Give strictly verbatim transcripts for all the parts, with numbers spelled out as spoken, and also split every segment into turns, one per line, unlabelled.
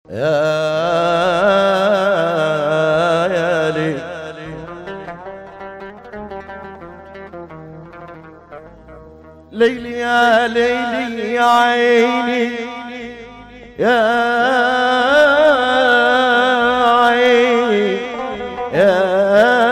يا يا لي ليلي يا ليلي يا عيني يا عيني يا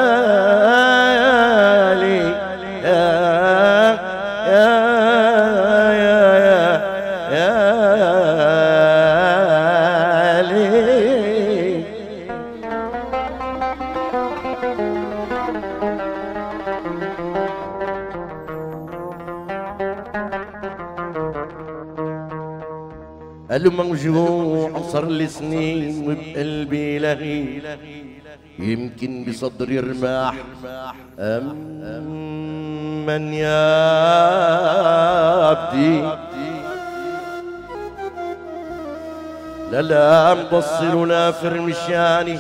قالوا موجوع صار لي سنين وبقلبي لغي يمكن بصدري رماح أمن يا عبدي لا لا مبصر ونافر مشاني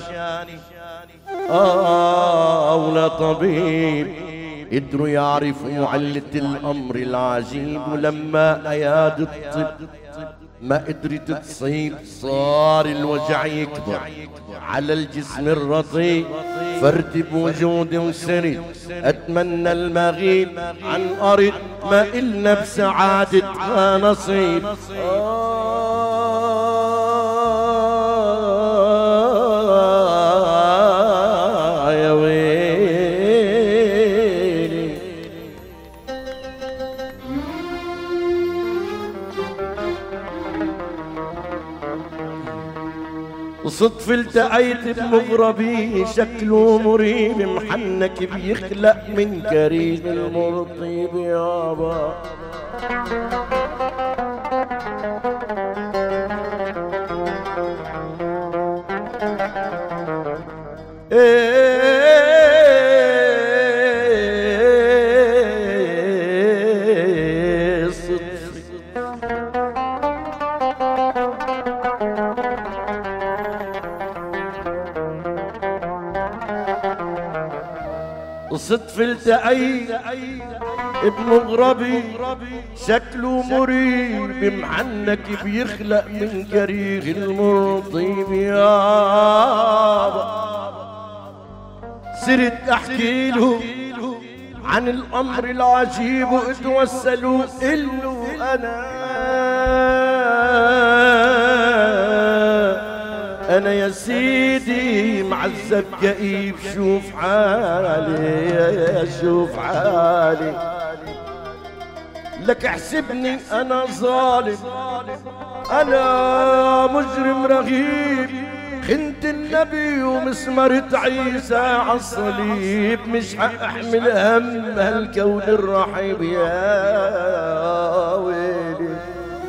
آه ولا طبيب قدروا يعرفوا علة الأمر العجيب ولما أياد الطب ما قدرت تصيب صار الوجع يكبر على الجسم الرطيب فرد بوجودي وسرد أتمنى المغيب عن أرض ما إلنا بسعادتها نصيب آه يا ويلي وصدف التقيت بمغربي شكله مريب محنك بيخلق من كريم المرطيب يابا ايه صدف وصدف التقيت بمغربي شكله مريب بمحنك بيخلق من كريغ المرطيب يابا صرت احكي له عن الامر العجيب واتوسلوا له انا انا يا سيدي معذب كئيب شوف حالي يا شوف حالي لك احسبني انا ظالم انا مجرم رغيب خنت النبي ومسمرت عيسى عالصليب مش حأحمل هم هالكون الرحيب يا ويلي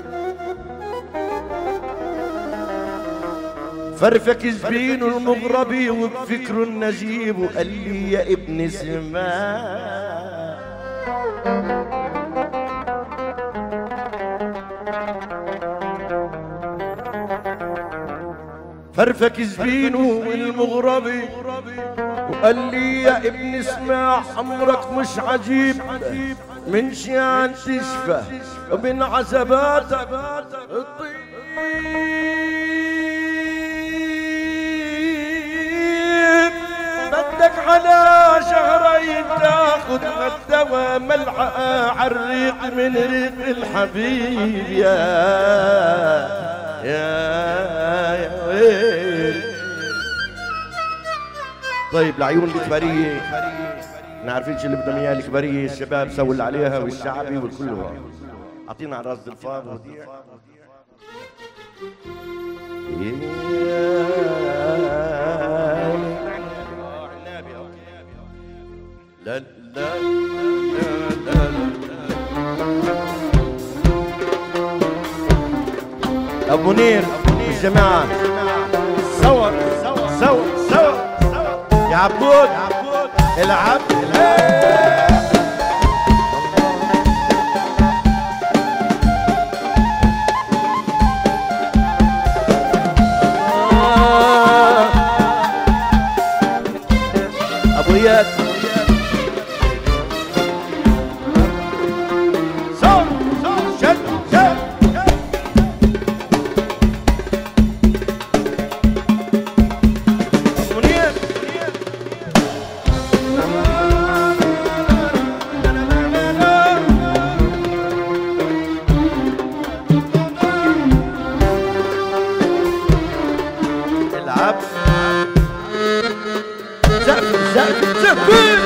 فرفك جبينه المغربي وبفكره النجيب وقال لي يا ابن سمان فرفك جبينه المغربي وقال لي يا ابن اسمع امرك مش عجيب من شيان تشفى ومن عذاباتك الطيب بدك على شهرين تاخد الدواء ملعقة عالريق من ريق الحبيب يا يا يا ويل. طيب لعيون الكبارية نعرفين شو اللي بدهم اياه الكبارية الشباب سووا اللي عليها والشعبي والكل هو اعطينا على راس الفاض وديع لا لا لا لا ابو منير والجماعه سوا سوا سوا يا عبود العب ابو اياد العب زقف زقف زقف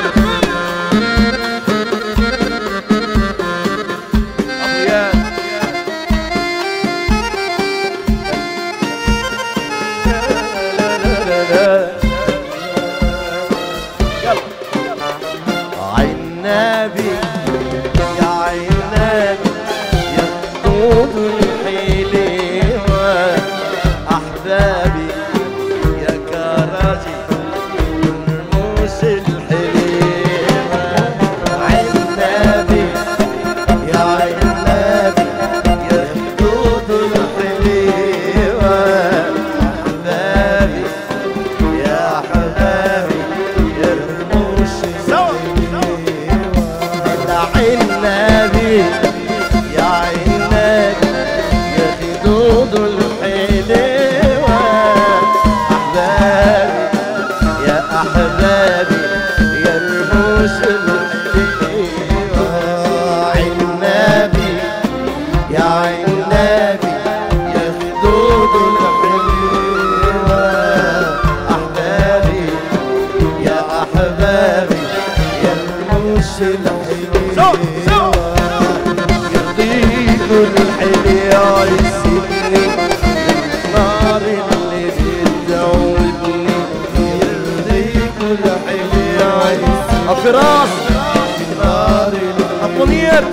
عالنبي يا عالنبي يا خدود الحليوة أحبابي يا كراجي رموش الحليوة عالنبي يا عالنبي يا خدود الحليوة أحبابي يا حبابي يا رموش النبي يا عينك يا خدود الحلوة أحبابي يا أحبابي يا رموش الحلوة عالنبي يا عالنبي يا خدود الحلوة أحبابي يا أحبابي يا رموش الحلوة الحليوة يسيبني النار اللي بتدوبني يرضيك الحليوة يسيبني في راس النار اللي منير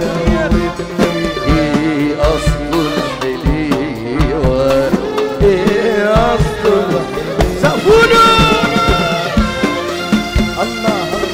ايه اصل الحليوة ايه اصل الحليوة سقفونا الله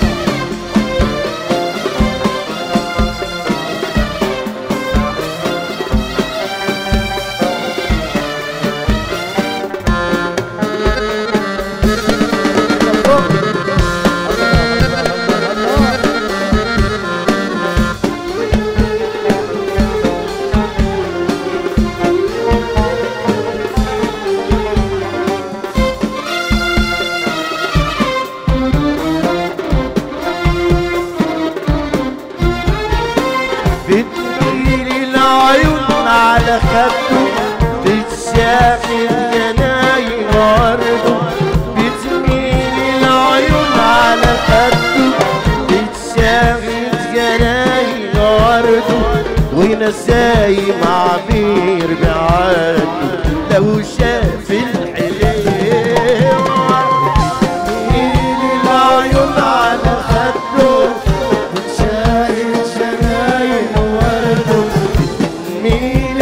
بتميل العيون على خده بتشاغل جناين ورده بتميل العيون على خده بتشاغل جناين ورده ونسايم عبير بعده لو شاف الحليوة بتميل العيون على خده مين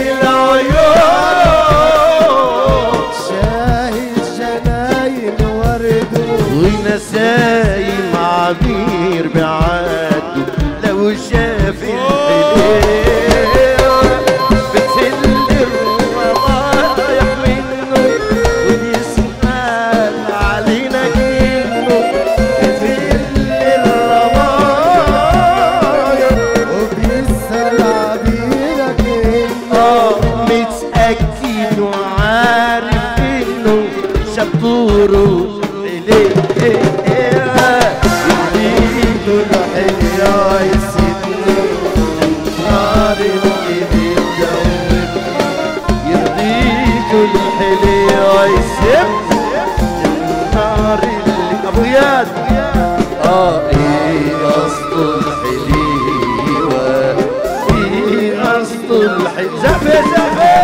العيون شاهد جناين ورده ونسايم عبير بعده لو شاف الحليوة بتهل الروايح منه وبيسأل علينا كأنه بتهل الروايح وبيسأل عبيرك متأكد وعارف انه شطوره إليه يهديك الحليوة يسيبني النار اللي بتدوبني يرضيك الحليوة يسيبني النار اللي ابو ياد اه ايه اصل الحليوة ايه اصل الحليوة زفه زفه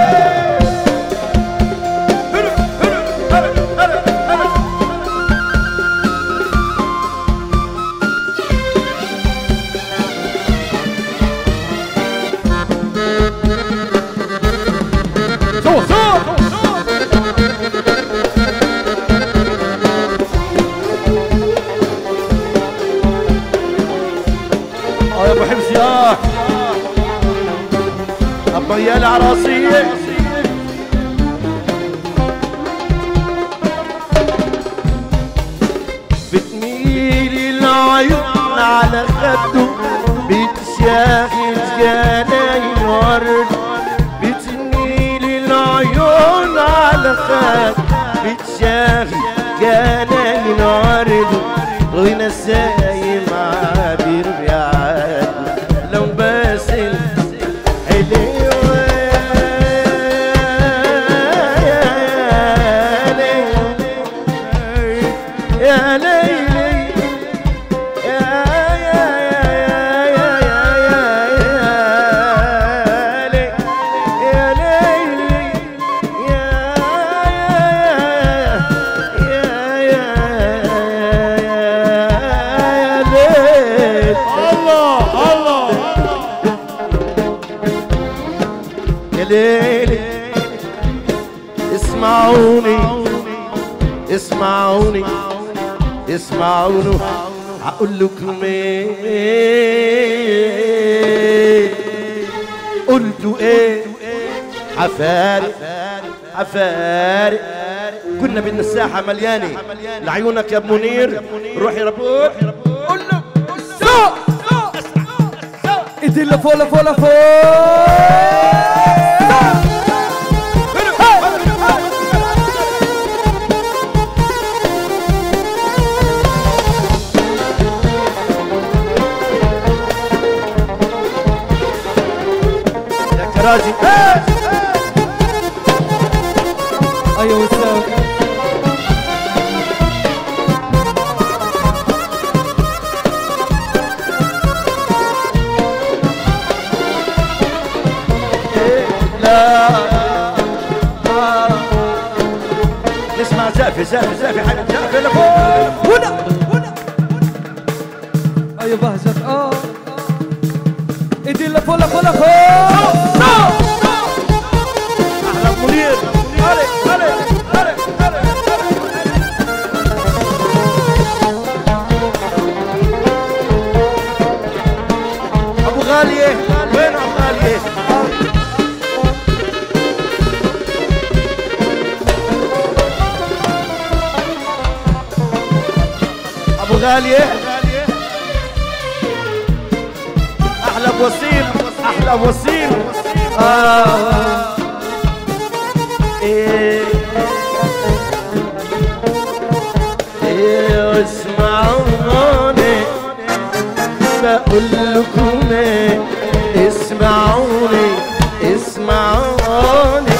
يا ابو حمص يا ابويا العراصيه بتميل العيون على خده بتشاغل جناين ورد بتميل العيون على خده بتشاغل جناين ورد ونسايم عبير بعاد لو بس الحليوة ليلي اسمعوني اسمعوني اسمعوني هقول لكم ايه قلتوا ايه عفارق عفارق كنا بدنا الساحة مليانة لعيونك يا ابو منير روحي ربوح قول له سوق ايدي لفوق لفوق لفوق يا كراجي ايوه وسام نسمع زافي زافي زافي حاجة زافي لفوق هنا هنا ايوه بهجت اه ايدي لفوق لفوق لفوق احلى منير هلا هلا هلا هلا ابو غالية وين ابو غالية ابو غالية احلى بوسيم احلى بوسيم آه. إيه. إيه اسمعوني بقول لكم ايه اسمعوني اسمعوني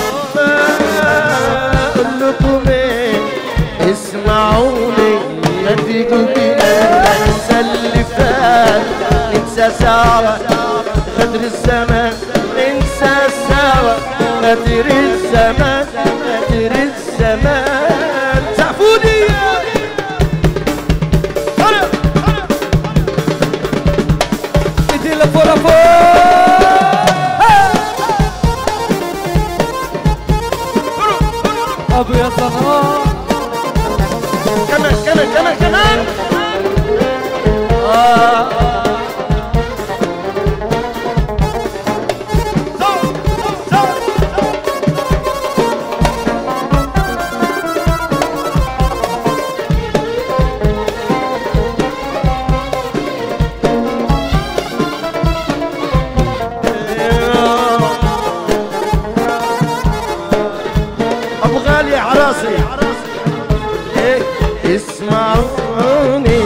بقول لكم ايه اسمعوني ما تيجوا كده ننسى اللي فات ننسى سوا غدر الزمان ننسى سوا غدر الزمان غدر الزمان تعفوني هلا ايدي لفوق لفوق ابو يا صنعاء كمان كمان كمان كمان آه. ابو غالي عراسي إيه اسمعوني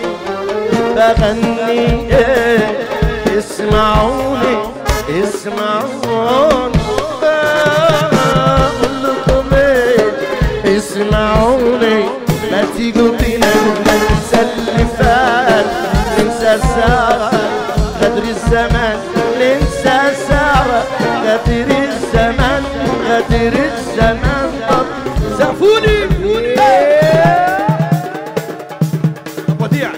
بغني إيه اسمعوني اسمعوني بقول لكم ايه اسمعوني ما تيجوا بينا ننسى اللي فات ننسى سوا غدر الزمان ننسى سوا غدر الزمان غدر الزمان زعفوني وديع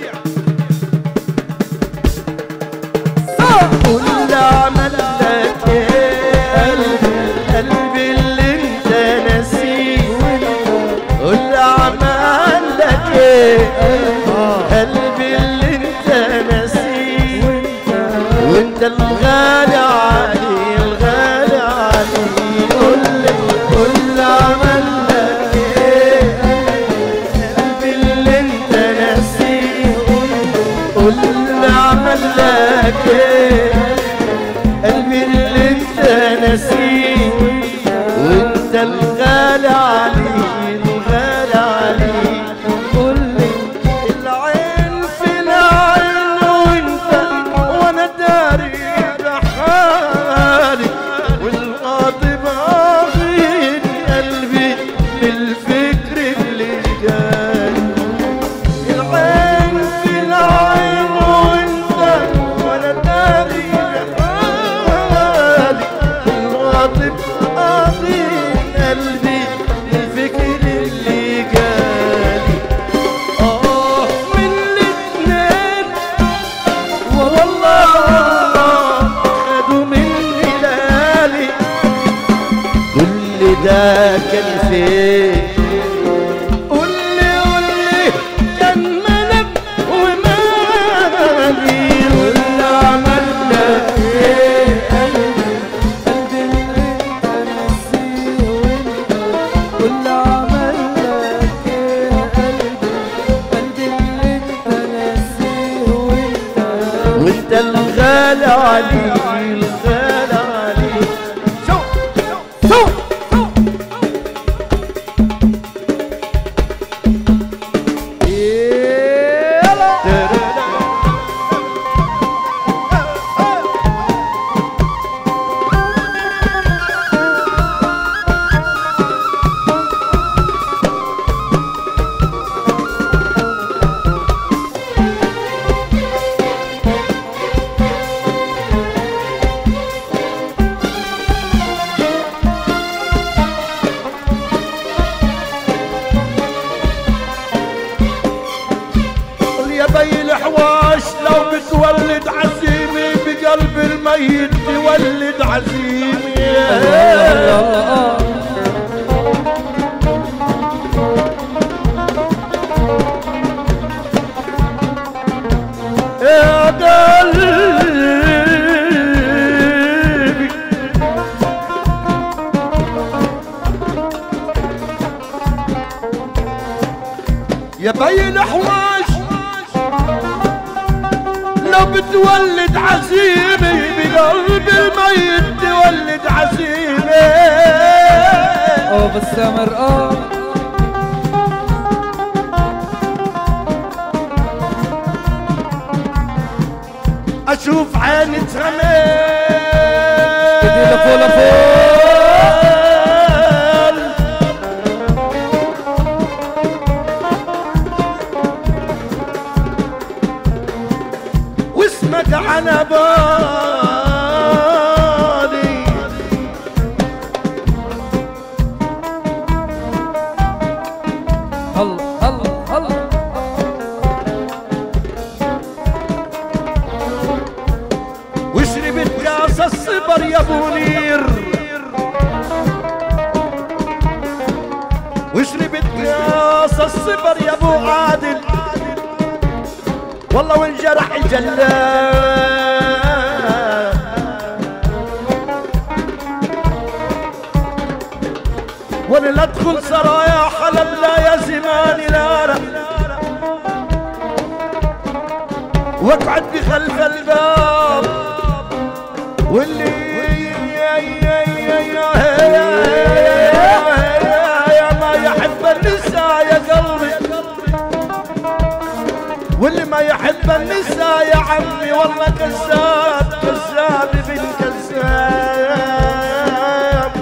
كل عمل لك قلبي قلبي اللي انت ناسيه كل عمل لك قلبي اللي انت ناسيه وانت الغالي علي الغالي علي كل كل عمل لك
قولي قولي كان ملك ومالي واللي عملنا ايه
قلبي قلبي اللي انت نسيه وانت واللي عملك ايه قلبي قلبي اللي انت نسيه وانت
وانت الغالي علي الغالي علي شو شو بي الحواش لو بتولد عزيمي بقلب الميت تولد عزيمي يا قلبي يا بي الحواش لو بتولد عزيمي بقلب الميت تولد عزيمي
اه بالسمر اه
اشوف عيني ترمل
ايدي لفوق لفوق
واسمك على بالي
الله الله الله
وشربت كاس الصبر يا ابو نير وشربت كاس الصبر يا ابو عادل والله وانجرح الجلاد وانا لا ادخل سرايا حلب لا يا زماني لا لا واقعد بخلف الباب واللي يا ما يحب النساء يا قلبي واللي ما يحب النساء يا عمي والله كذاب كذاب بن كذاب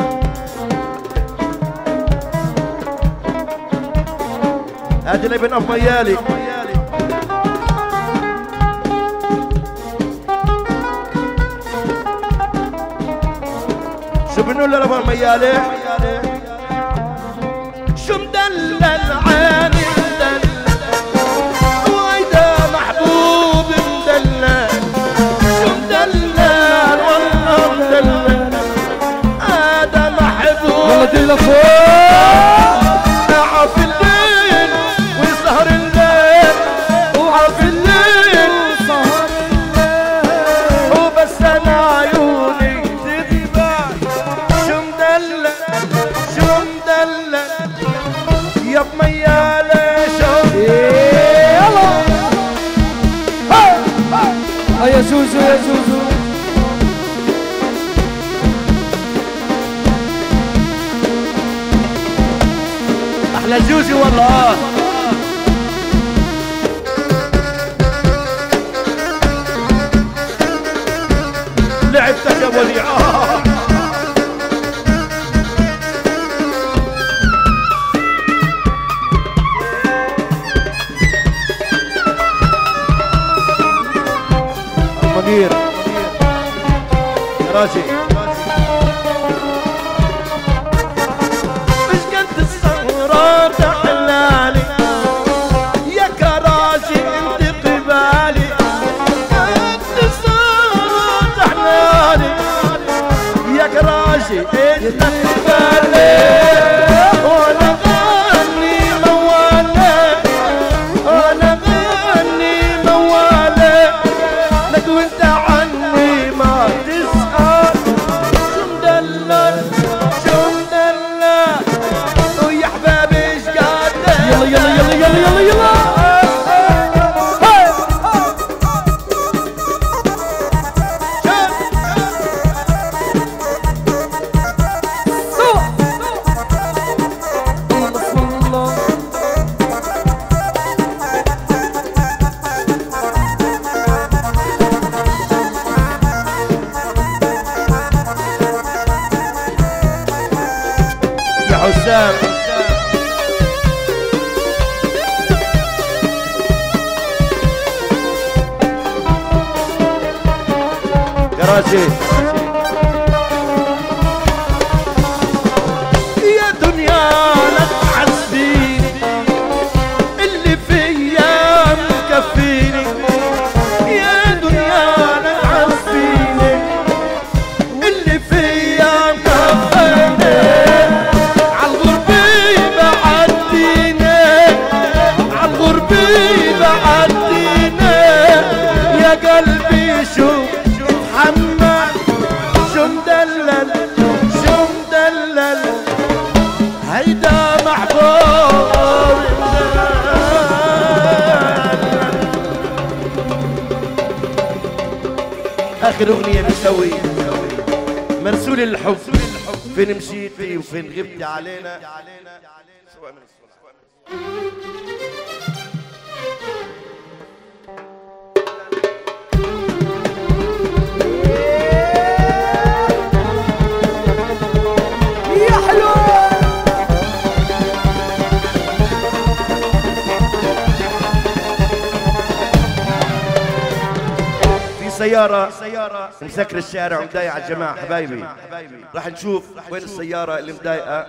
هذه اللي بن ام ميالي شو بنقول له ابو ميالي شو مدلل عيني
ايدي لفوق
اوعى في الليل ويسهر الليل اوعى في الليل
سهر الليل
وبس انا عيوني تذبح شو مدلل شو مدلل يا بميالي شو
يلا يا زوزو يا زوزو
احلى زوزي والله لعبتك يا ولي آه. المنير يا راجي مش قد السهرة تحلالي يا كراجي انت قبالي قد السهرة تحلالي يا كراجي انت قبالي
يلا يلا يلا يلا يلا يلا
حسام كراسي يا دنيا لا تعذبيني اللي فيا مكفيني يا دنيا لا تعذبيني اللي فيا مكفيني قلبي شو محمد شو مدلل شو مدلل هيدا محبوب اخر اغنيه بنسوي مرسول الحب فين مشيتي وفين غبتي علينا سواء من سيارة سيارة مسكر الشارع ومضايقة على الجماعة حبايبي راح نشوف وين السيارة اللي مضايقة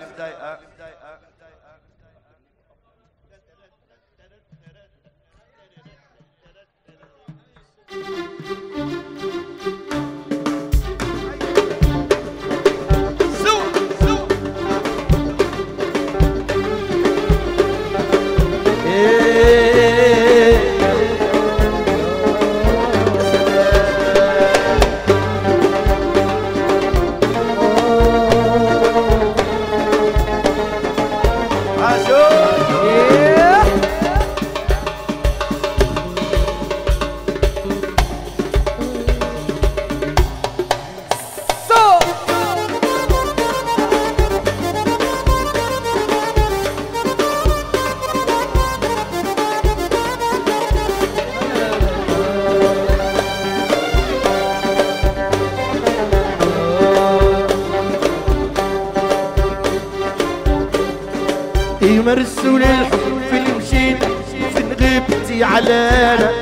مرسول الحب فين مشيت فين غبتي علينا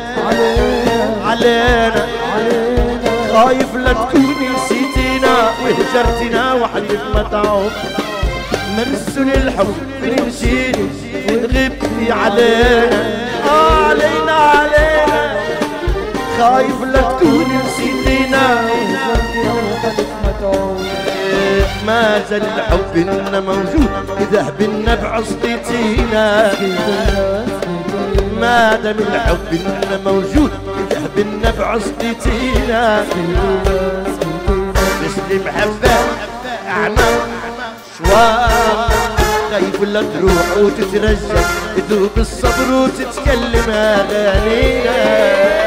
علينا خايف لا تكوني نسيتينا وهجرتينا وحدك ما تعود مرسول الحب فين مشيت فين غبتي علينا علينا علينا خايف لا تكوني نسيتينا وهجرتينا وحدك ما تعود ما زال الحب إننا موجود إذا بنا بعصيتينا ما دام الحب إننا موجود إذا بنا بعصيتينا مثل محبة أعمى شوار خايف لا تروح وتترجى تذوب الصبر وتتكلم أغانينا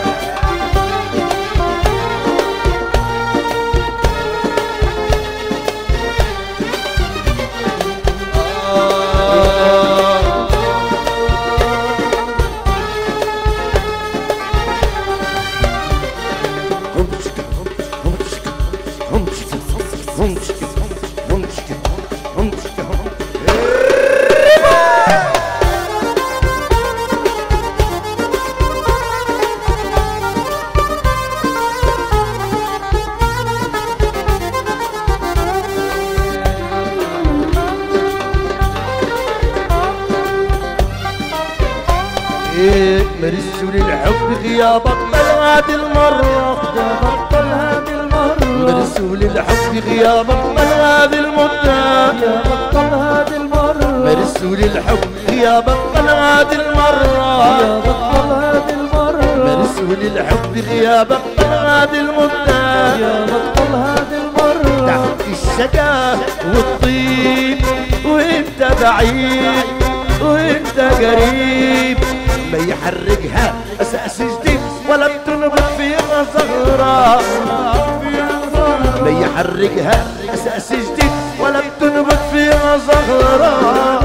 مرسول الحب غيابك بطل هذه المرة بطل هذه المرة مرسول الحب غيابك بطل هذه المدة يا بطل هذه المرة مرسول الحب غيابك بطل هذه المرة يا بطل هذه المرة مرسول الحب غيابك بطل هذه المدة يا بطل هذه المرة تحت الشجا والطيب وانت بعيد وانت كريم ما يحرقها اساس جديد ولا بتنبت فيها زهرة ما يحرقها اساس جديد ولا بتنبت فيها زهرة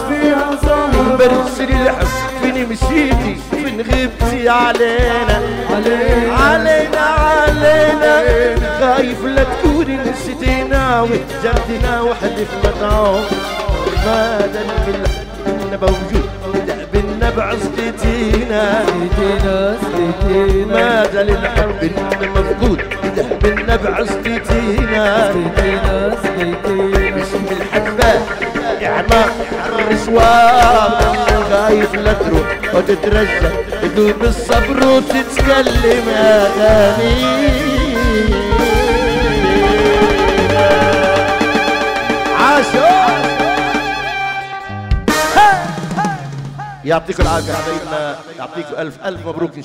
برسل الحب فين مشيتي فين غبتي علينا علينا علينا علينا خايف لا تكوني نسيتينا وهجرتنا وحدف مطعوم ماذا الحب موجود دأبنا بعصتينا ماذا للحب مفقود دأبنا بعصتينا اسم الحبة إعماق الرسوان خايف لا تروح وتترجى تدوب الصبر وتتكلم أغاني عاشوا يعطيكم العافية حبايبنا يعطيكم ألف ألف مبروك.